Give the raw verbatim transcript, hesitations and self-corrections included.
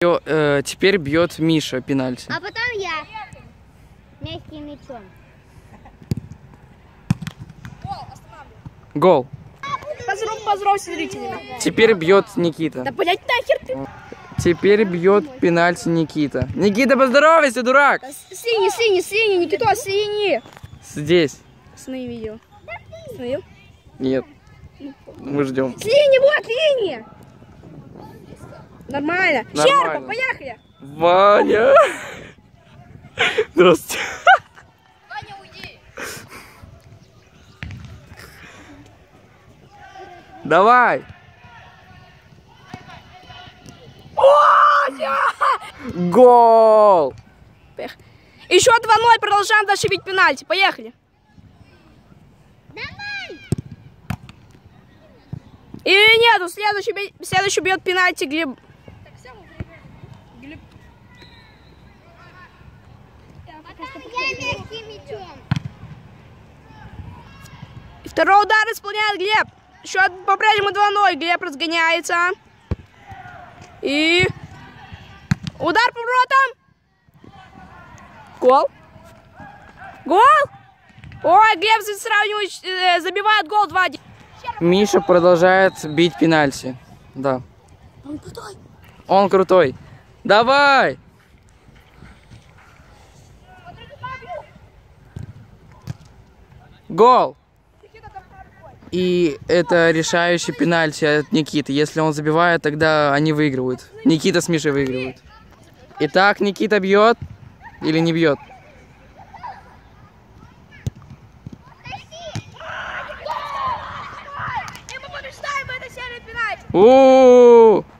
Э, теперь бьет Миша пенальти. А потом я. Мягким мячом. Гол. Поздоров, поздоров с зрителями. Теперь бьет Никита. Да, блять, нахер ты. Теперь бьет пенальти Никита. Никита, поздоровайся, дурак! Синий, синий, синий, Никита, синий. Здесь. Смотри видео. Смотрел? Нет. Мы ждем. Синий, вот, линия. Нормально. Нормально. Щерба, поехали. Ваня! Здравствуйте. Ваня, уйди. Давай! Гол! Еще два ноль, продолжаем дальше бить пенальти. Поехали. Давай! И нету, следующий, бей- следующий бьет пенальти Глеб. Глеб. Я мягким мячом. И второй удар исполняет Глеб. Счет по-прежнему два ноль. Глеб разгоняется. И удар по воротам. Гол. Гол. Ой, Глеб сравнивает, э, забивает гол два один. Миша продолжает бить пенальти. Да. Он крутой. Он крутой. Давай! Гол! И это решающий пенальти от Никиты. Если он забивает, тогда они выигрывают. Никита с Мишей выигрывают. Итак, Никита бьет или не бьет? И мы побеждаем в этой серии пенальти. У-у-у!